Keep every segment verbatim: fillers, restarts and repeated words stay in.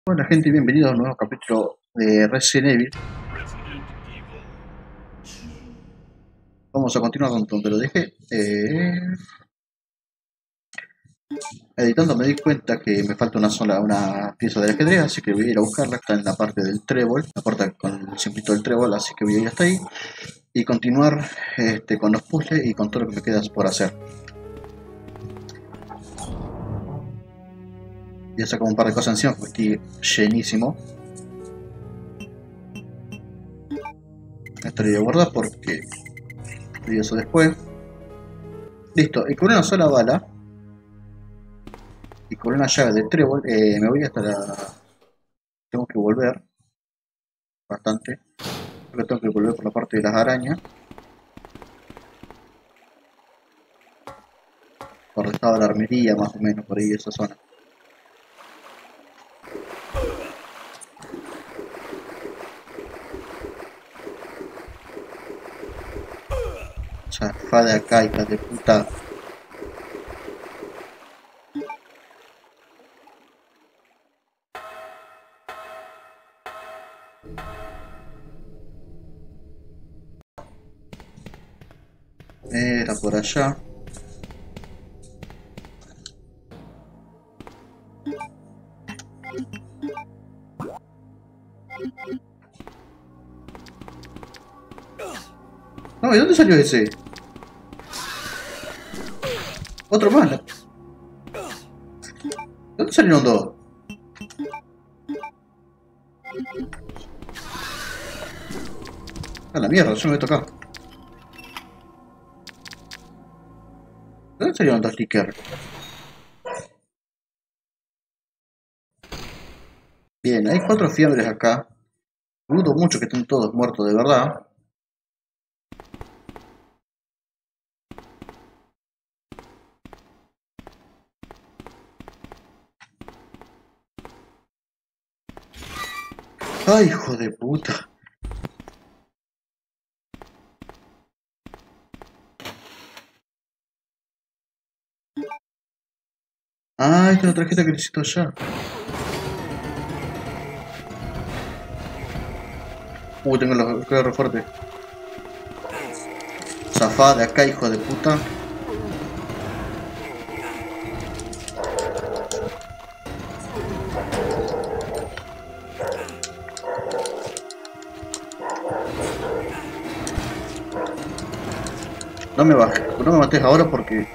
Hola gente, bienvenidos a un nuevo capítulo de Resident Evil. Vamos a continuar con donde lo dejé. Eh, editando me di cuenta que me falta una sola una pieza del ajedrez, así que voy a ir a buscarla. Está en la parte del trébol, la parte con el simplito del trébol, así que voy a ir hasta ahí y continuar este, con los puzzles y con todo lo que me queda por hacer. Voy a sacar un par de cosas encima porque estoy llenísimo. Esto lo voy a guardar porque voy a eso después. Listo, y con una sola bala y con una llave de trébol eh, me voy hasta la... Tengo que volver bastante. Creo que tengo que volver por la parte de las arañas. Por donde estaba la armería, más o menos, por ahí esa zona. Zafá de acá, hija de puta. Era por allá. No, ¿y dónde salió ese? Otro más. ¿De dónde salieron dos? A la mierda, yo me he tocado. ¿De dónde salieron dos stickers? Bien, hay cuatro fiebres acá. Dudo mucho que estén todos muertos de verdad. Ay, hijo de puta. Ah, esta es la tarjeta que necesito ya. Uh, tengo los claros fuertes. Zafá de acá, hijo de puta. No me bajes, no me mates ahora porque...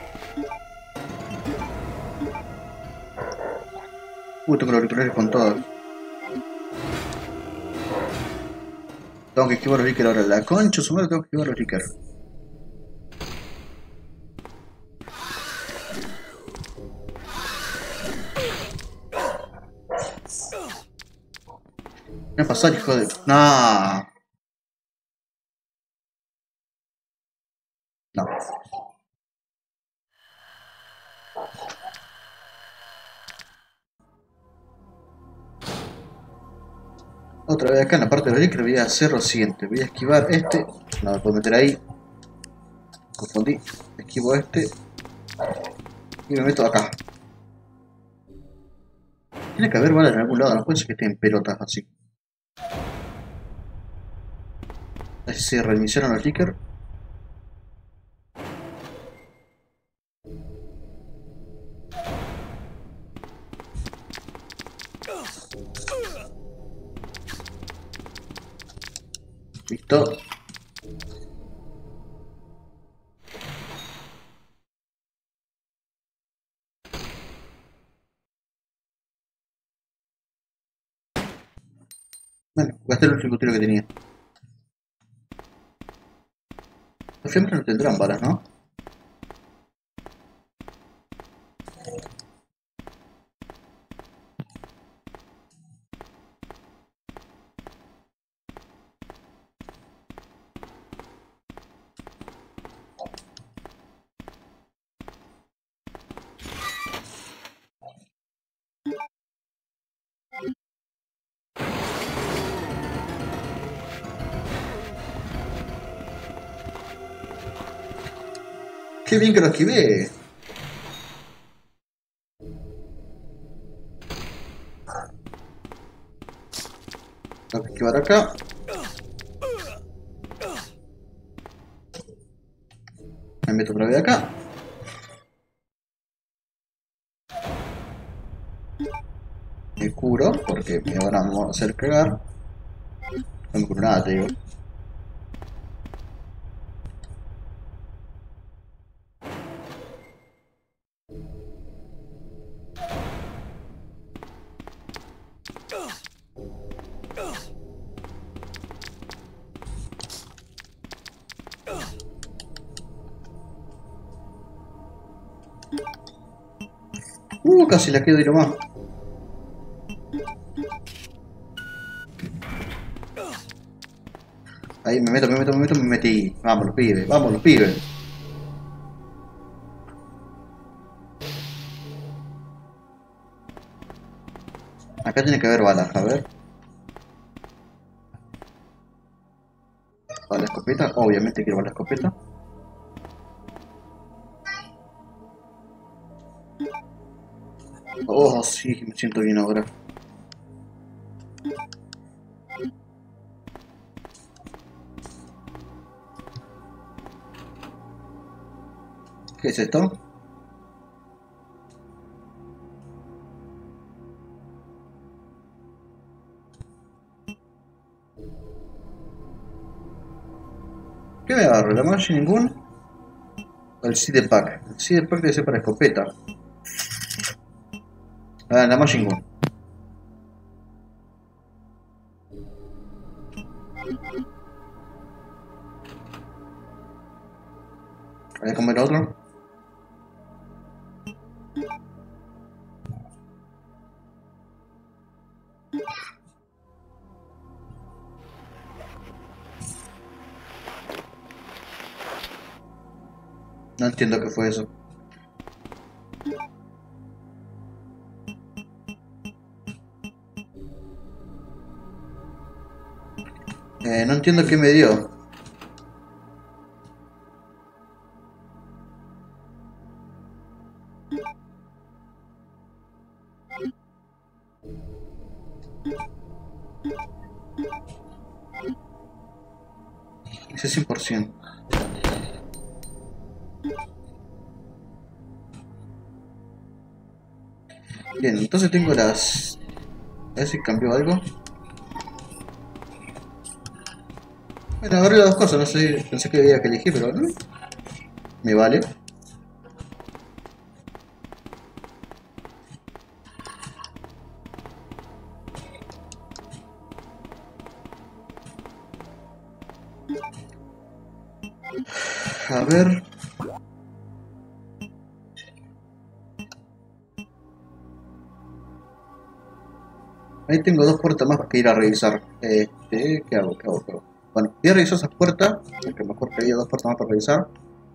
Uh, tengo los auriculares con todas. Tengo que esquivar los Ricker ahora. La concha, su madre, tengo que esquivar los Ricker. ¿Qué va a pasar, hijo de...? No. No. Otra vez acá en la parte de los Ricker voy a hacer lo siguiente. Voy a esquivar este. No me puedo meter ahí. Confundí. Esquivo este. Y me meto acá. Tiene que haber balas en algún lado. No puede ser que estén pelotas así. Ahí se reiniciaron los Ricker. Listo. Bueno, gasté el último tiro que tenía. Los fiambres no tendrán balas, ¿no? ¡Qué bien que lo esquivé! Tengo que esquivar acá. Me meto otra vez acá. Me curo porque me van a hacer cagar. No me curo nada, te digo. Uh, casi la quedo y lo más. Ahí me meto, me meto, me meto, me metí. Vamos los pibes, vamos los pibes. Acá tiene que haber balas, a ver. Bala escopeta, obviamente quiero bala escopeta. Oh, sí, me siento bien ahora. ¿Qué es esto? ¿Qué me agarro? ¿La Machine Gun? O el Seed Pack. El Seed Pack debe ser para escopeta. Ah, la Machine Gun. A ver cómo era otro. No entiendo qué fue eso. Eh, no entiendo qué me dio. Ese cien por ciento. Bien, entonces tengo las... A ver si cambió algo. Bueno, agarré las dos cosas, no sé, pensé que había que elegir, pero no. Me vale. A ver. Ahí tengo dos puertas más que ir a revisar. Este, ¿qué hago? ¿Qué hago? ¿Qué hago? Bueno, voy a revisar esas puertas, porque mejor que había dos puertas más para revisar.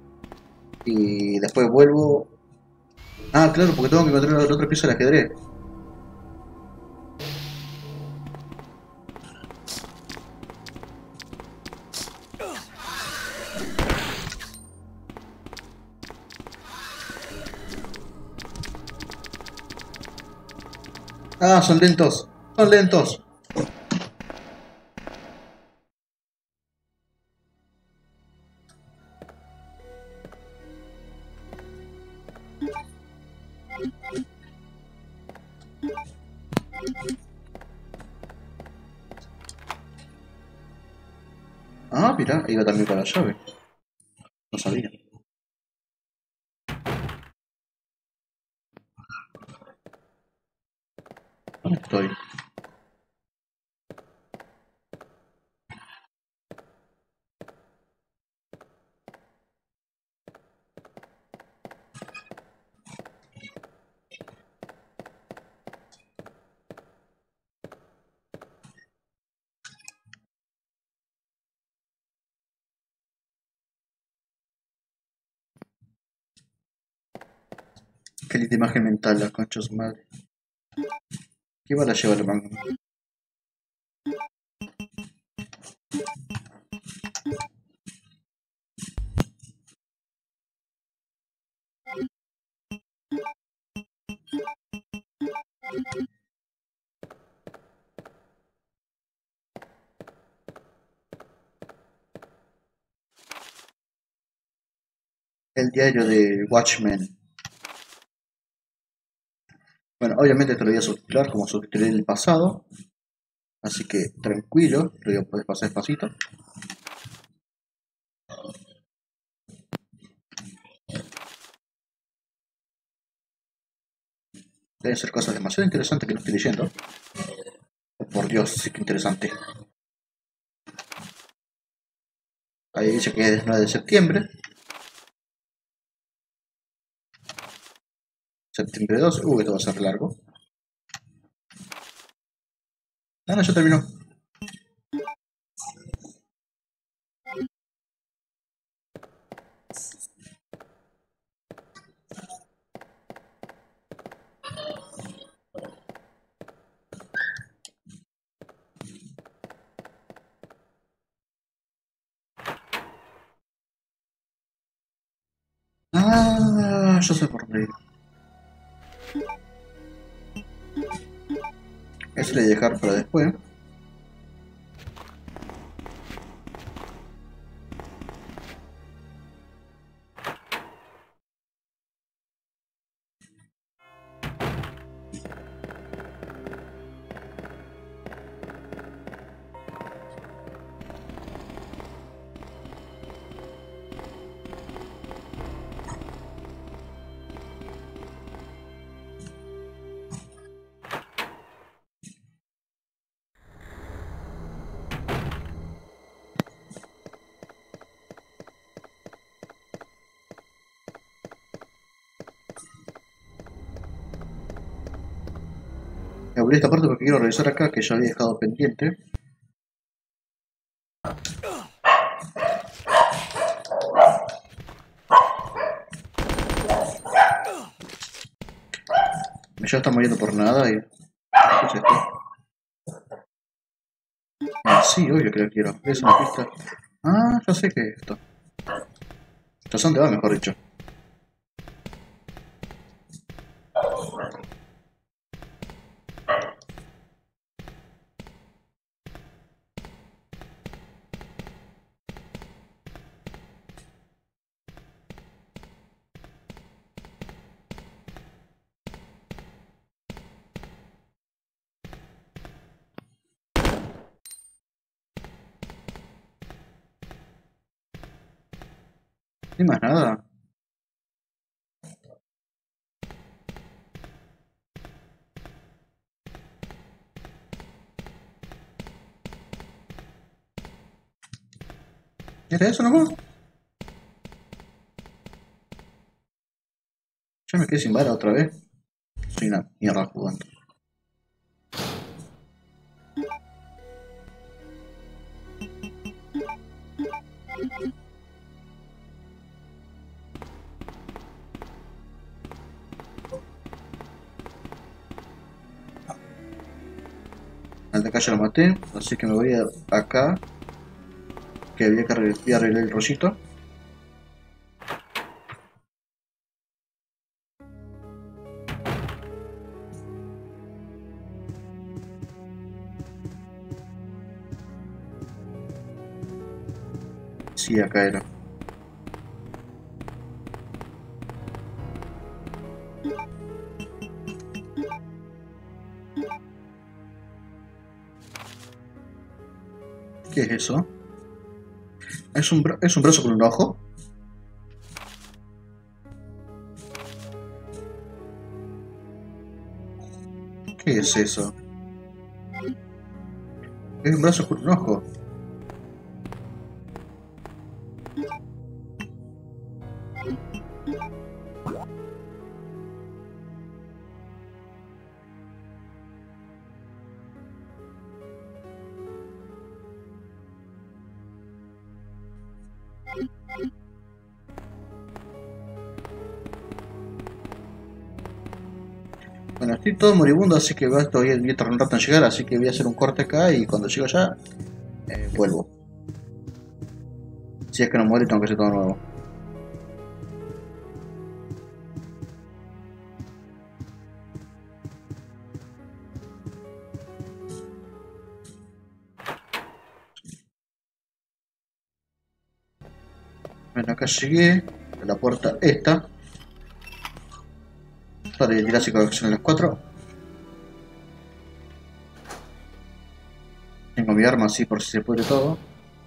Y después vuelvo. Ah, claro, porque tengo que encontrar el otro piso del ajedrez. Ah, son lentos. Son lentos. Ah, mira, iba también para la llave. No sabía. ¿Dónde estoy? Qué linda imagen mental, la concha de su madre. ¿Qué va a llevar el mango? el diario de Watchmen. Bueno, obviamente te lo voy a subtitular como subtitulé en el pasado, así que tranquilo, lo voy a poder pasar despacito. Deben ser cosas demasiado interesantes que no estoy leyendo. Oh, por Dios, sí que interesante. Ahí dice que es nueve de septiembre. Septiembre dos. Uh, esto va a ser largo. Ah, no, ya terminó. Ah, yo sé por dónde. Eso le voy a dejar para después. Me abrí esta parte porque quiero revisar acá que ya había dejado pendiente. Ya está muriendo por nada y... ¿Qué es esto? Ah, sí, obvio que lo quiero. Es una pista. Ah, ya sé que es esto. Ya sé dónde va, mejor dicho. Ni más nada. ¿Era eso nomás? Ya me quedé sin bala otra vez. Soy una mierda jugando. Al de acá ya lo maté, así que me voy a acá. Que había que arreglar, voy a arreglar el rollito. Sí, acá era. ¿Qué es eso? ¿Es un, bra- ¿Es un brazo con un ojo? ¿Qué es eso? Es un brazo con un ojo. Bueno, estoy todo moribundo, así que va, todavía voy a tardar un rato en llegar, así que voy a hacer un corte acá y cuando llego allá, eh, vuelvo. Si es que no muere, tengo que hacer todo nuevo. Bueno, acá llegué. la puerta esta. Para el clásico de acción a las cuatro. Tengo mi arma así por si se pudre todo.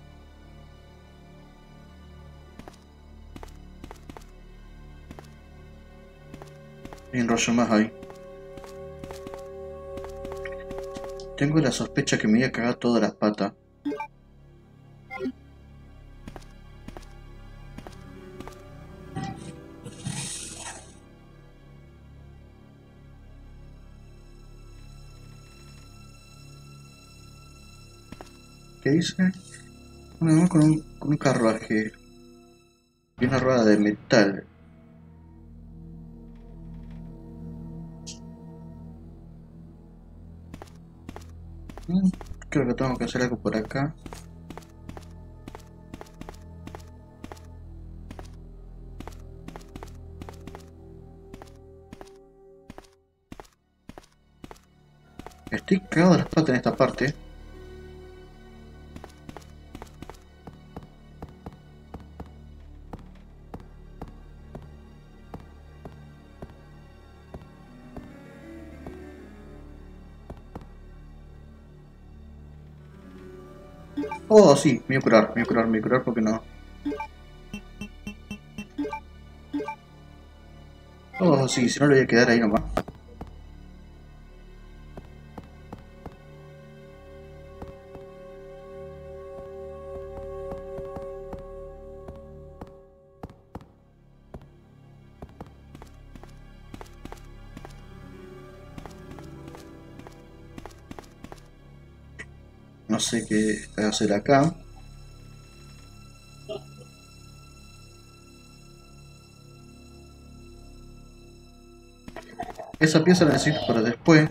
Y un rollo más ahí. Tengo la sospecha que me voy a cagar todas las patas. ¿Qué dice? Bueno, con un, con un carruaje y una rueda de metal. Mm, Creo que tengo que hacer algo por acá. Estoy cagado de las patas en esta parte. Oh, sí, me voy a curar, me voy a curar, me voy a curar porque no. Oh, sí, si no le voy a quedar ahí nomás. No sé qué hacer acá. Esa pieza la necesito para después.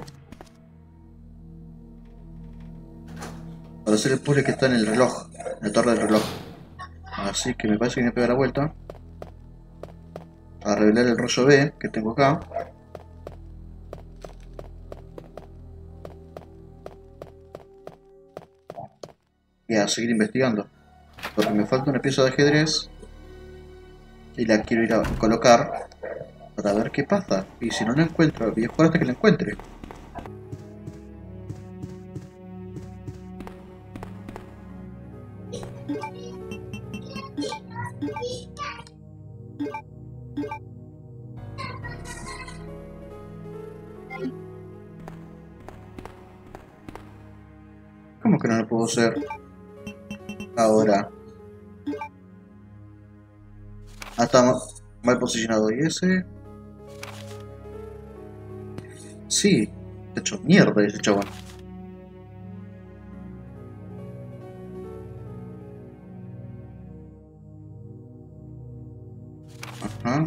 Para hacer el puzzle que está en el reloj. En la torre del reloj. Así que me parece que me voy a pegar la vuelta. A revelar el rollo B que tengo acá. Y a seguir investigando. Porque me falta una pieza de ajedrez. Y la quiero ir a colocar. Para ver qué pasa. Y si no la encuentro, voy a jugar hasta que la encuentre. ¿Cómo que no lo puedo hacer ahora? Ah, está ma- mal posicionado. ¿Y ese? Sí. De hecho, mierda ese chabón. Ajá.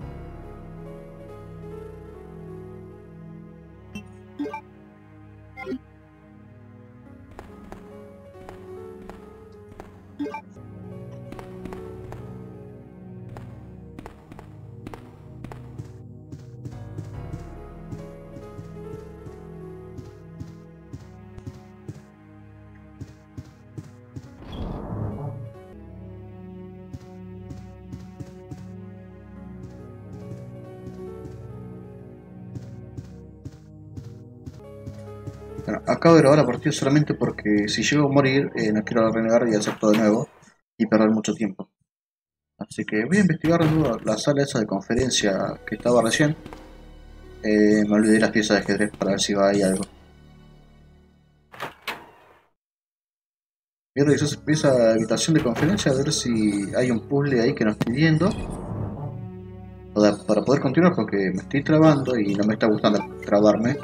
Bueno, acabo de grabar la partida solamente porque si llego a morir, eh, no quiero renegar y hacer todo de nuevo y perder mucho tiempo. Así que voy a investigar de nuevo la sala esa de conferencia que estaba recién. Eh, me olvidé las piezas de ajedrez para ver si va ahí algo. Voy a revisar esa habitación de conferencia a ver si hay un puzzle ahí que no estoy viendo. Para, para poder continuar porque me estoy trabando y no me está gustando trabarme.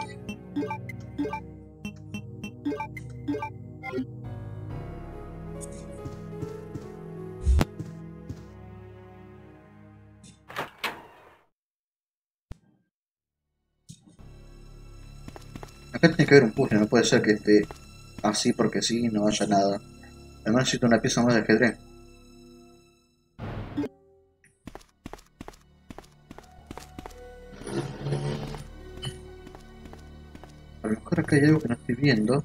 Acá tiene que haber un puzzle, no puede ser que esté así porque sí, no haya nada. Además necesito una pieza más de ajedrez. A lo mejor acá hay algo que no estoy viendo.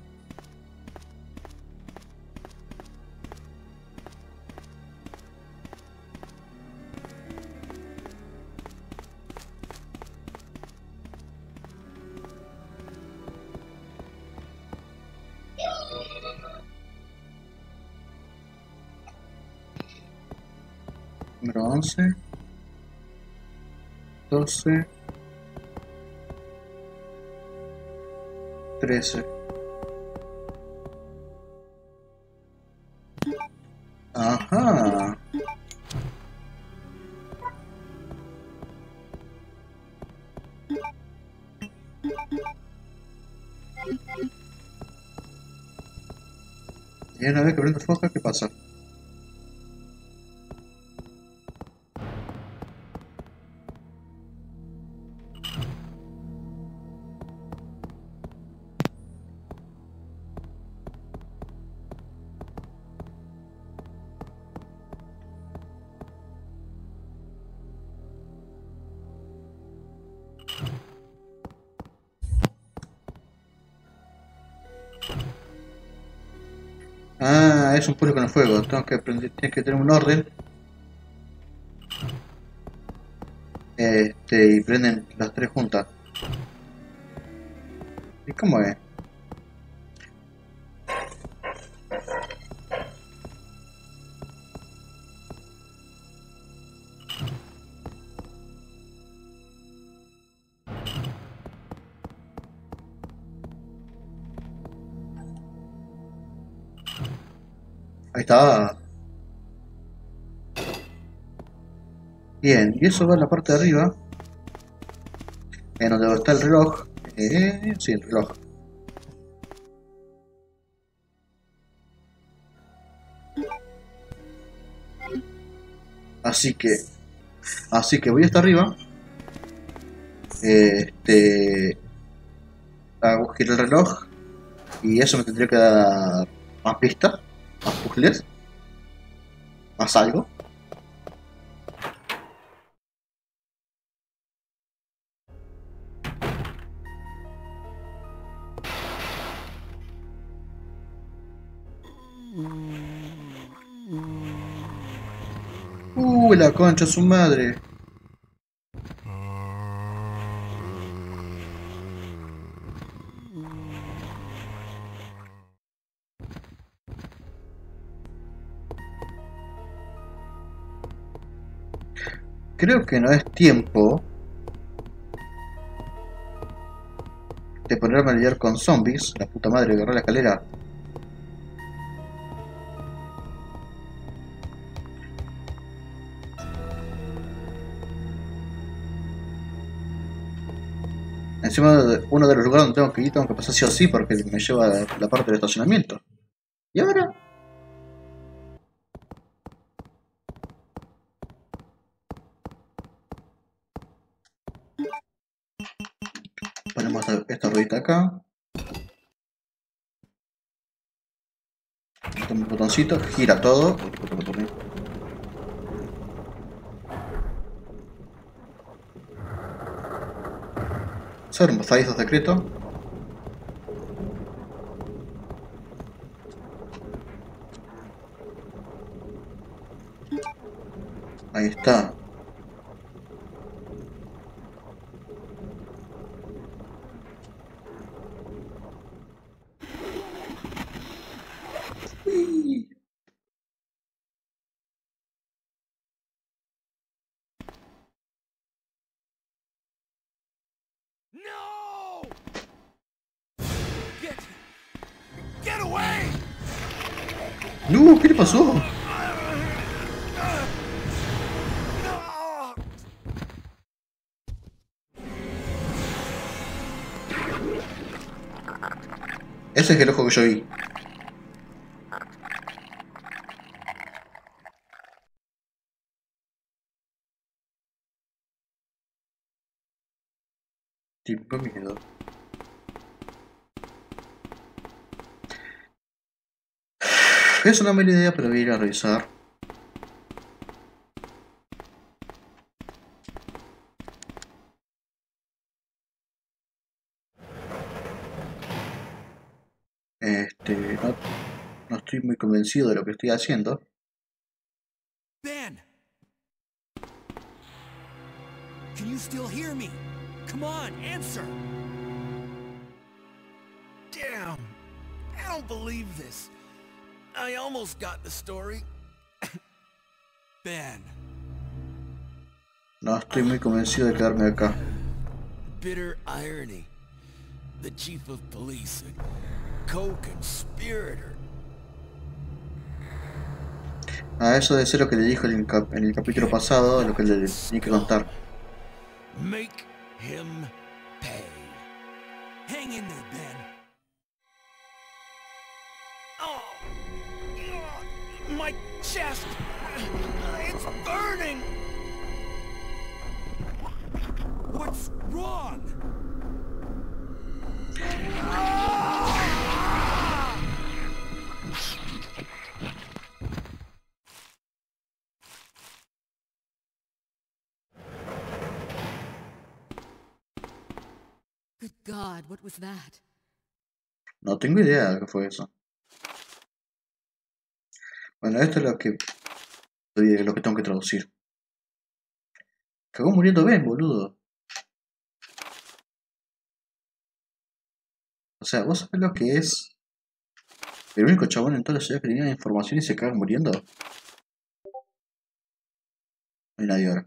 Número once. doce. trece. Ajá. Y una vez que prendo foca, ¿qué pasa? Ah, es un puzzle con el fuego. Tengo que aprender, tienes que tener un orden. Este, y prenden las tres juntas. ¿Y cómo es? Ahí está. Bien, y eso va en la parte de arriba, en donde está el reloj. Eh, sí, el reloj. Así que, así que voy hasta arriba. Este, hago girar el reloj y eso me tendría que dar más pistas, más puzzles, más algo. Uy, la concha, su madre. Creo que no es tiempo de ponerme a lidiar con zombies. La puta madre, agarré la escalera. Encima de uno de los lugares donde tengo que ir, tengo que pasar sí o sí porque me lleva a la parte del estacionamiento. ¿Y ahora? Ponemos esta, esta ruedita acá. Toma un botoncito, gira todo. Sobre un pasadizo secreto. Ahí está. No! Get Get away! No, ¿qué le pasó? No! Ese es el ojo que yo vi. Tipo miedo. Es una mala idea, pero voy a ir a revisar. Este, no, no estoy muy convencido de lo que estoy haciendo. Ben! Can you still hear me? Come on, answer! Damn! I don't believe this. I almost got the story. Ben, No estoy muy convencido de quedarme acá. Bitter irony. The chief of police, a co-conspirator. Ah, eso debe ser lo que le dijo en el, cap en el capítulo pasado, lo que le tenía que contar. Make him pay. Hang in there, Ben. Oh, my chest. It's burning. What's wrong? Good God, what was that? No tengo idea de qué fue eso. Bueno, esto es lo que, lo que tengo que traducir. Cagó muriendo Ben, boludo. O sea, ¿vos sabés lo que es? El único chabón en toda la ciudad que tenía información y se caga muriendo. No hay nadie ahora.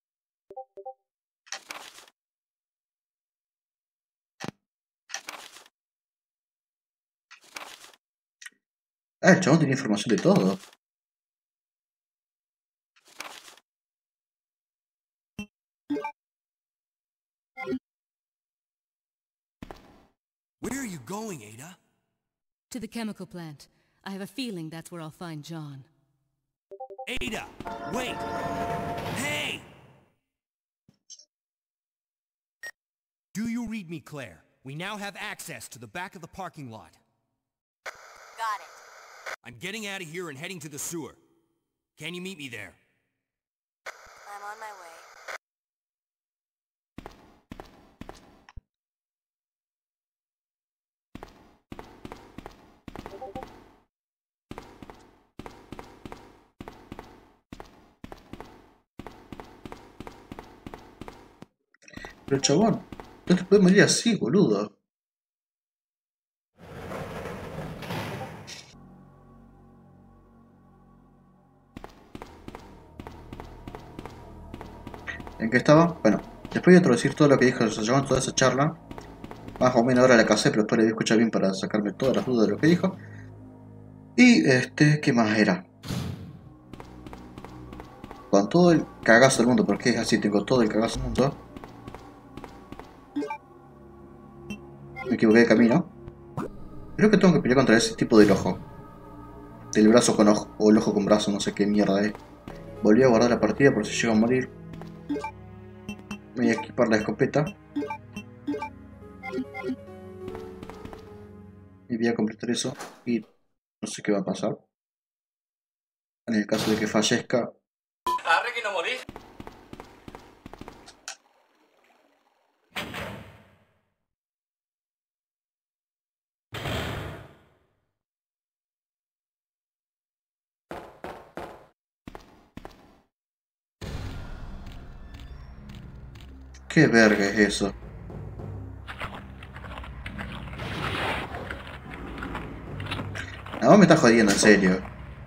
Ah, el chabón tenía información de todo. Where are you going, Ada? To the chemical plant. I have a feeling that's where I'll find John. Ada, wait! Hey! Do you read me, Claire? We now have access to the back of the parking lot. Got it. I'm getting out of here and heading to the sewer. Can you meet me there? I'm on my way. Pero chabón, no te puedes morir así, boludo. ¿En qué estaba? Bueno, después de traducir todo lo que dijo el chabón, toda esa charla, más o menos ahora la casé, pero después le voy a escuchar bien para sacarme todas las dudas de lo que dijo. Y este, ¿qué más era? Con todo el cagazo del mundo, porque es así, tengo todo el cagazo del mundo. Me equivoqué de camino. Creo que tengo que pelear contra ese tipo del ojo. Del brazo con ojo, o el ojo con brazo, no sé qué mierda es. Volví a guardar la partida por si llego a morir. Voy a equipar la escopeta. Y voy a completar eso. Y no sé qué va a pasar. En el caso de que fallezca. Arre que no morís. ¿Qué verga es eso? No, me está jodiendo, en serio.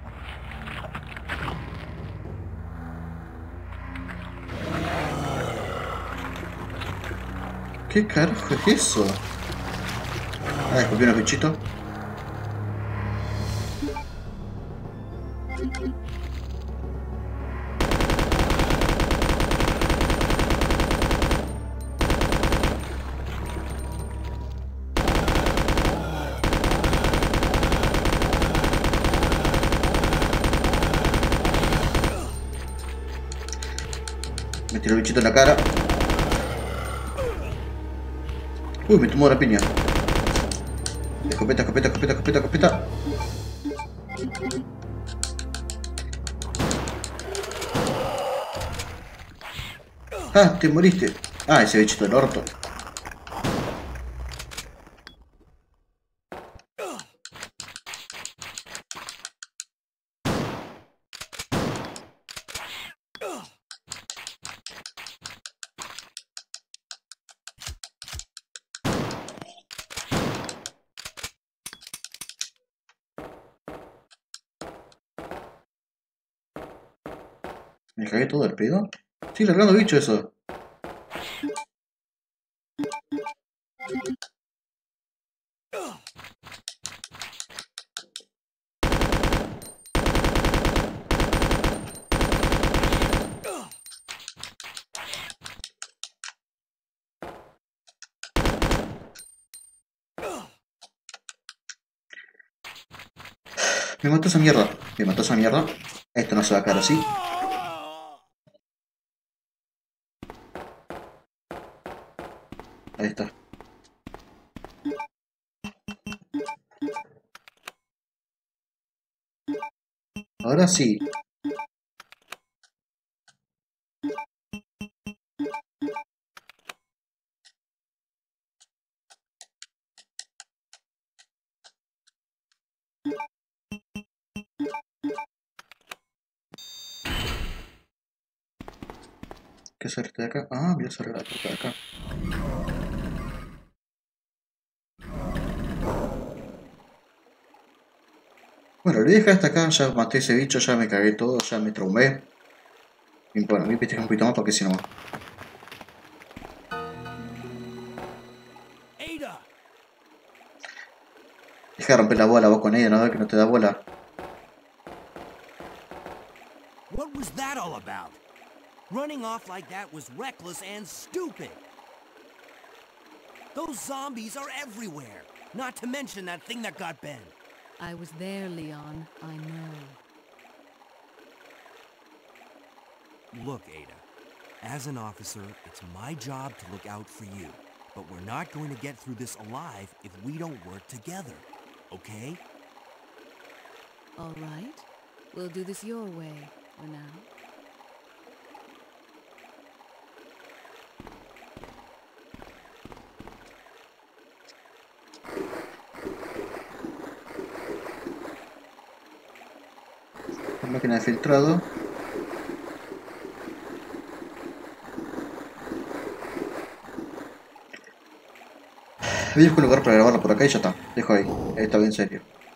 ¿Qué carajo es eso? Ah, escopió unos bichitos. Me tiró el bichito en la cara. Uy, me tomó la piña. Escopeta, escopeta, escopeta, escopeta, escopeta. Ah, te moriste. Ah, ese bichito del orto. Me cagué todo el pedo. Sí, largando bicho eso. Me mató esa mierda. Me mató esa mierda. Esto no se va a quedar así. Ahí está. Ahora sí. ¿Qué es este de acá? Ah, voy a cerrar la puerta de acá. Bueno, lo voy a dejar hasta acá. Ya maté ese bicho, ya me cagué todo, ya me traumé. Y bueno, voy a pestejar un poquito más porque si no. Ada! Deja de romper la bola vos con ella, no ver que no te da bola. What was that all about? Running off like that was reckless and stupid. Those zombies are everywhere. Not to mention that thing that got Ben. I was there, Leon. I know. Look, Ada. As an officer, it's my job to look out for you. But we're not going to get through this alive if we don't work together. Okay? All right. We'll do this your way for now. Máquina de filtrado. Voy a buscar un lugar para grabarlo por acá y ya está. Dejo ahí. Está bien serio.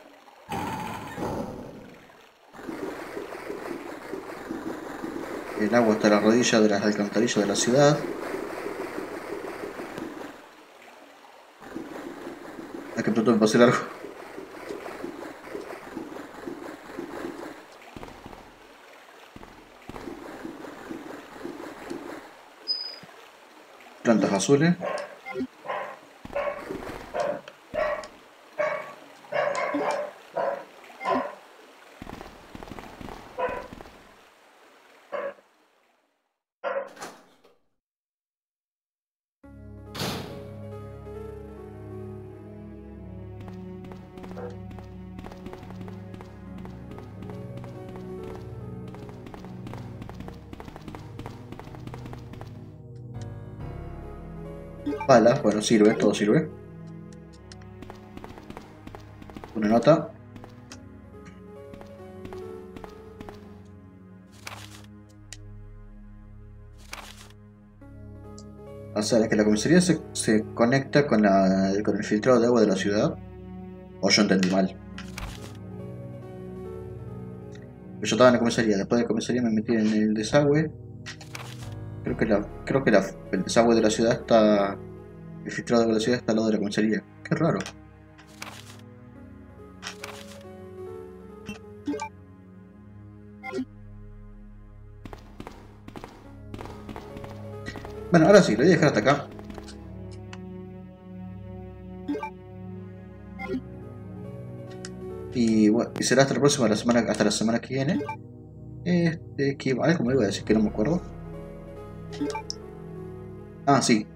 El agua hasta la rodilla de las alcantarillas de la ciudad. Hay que pronto me pasé largo. Plantas azules. Balas, bueno, sirve, todo sirve. Una nota. O sea, es que la comisaría se, se conecta con, la, con el filtrado de agua de la ciudad. O yo entendí mal. Yo estaba en la comisaría, después de la comisaría me metí en el desagüe. Creo que, la, creo que la, el desagüe de la ciudad está... El filtrado de la ciudad está al lado de la comisaría. Qué raro. Bueno, ahora sí, lo voy a dejar hasta acá. Y bueno, y será hasta la próxima, la semana, hasta la semana que viene. Este, que algo me iba a decir que no me acuerdo. Ah, sí.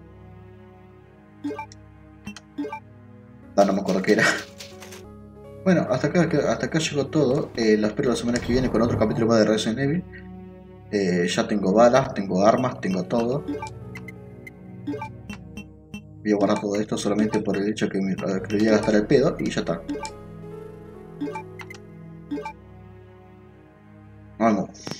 Ah, no me acuerdo qué era. Bueno, hasta acá, hasta acá llegó todo. Eh, lo espero la semana que viene con otro capítulo más de Resident Evil. Eh, ya tengo balas, tengo armas, tengo todo. Voy a guardar todo esto solamente por el hecho que me, que le voy a gastar el pedo y ya está. Vamos.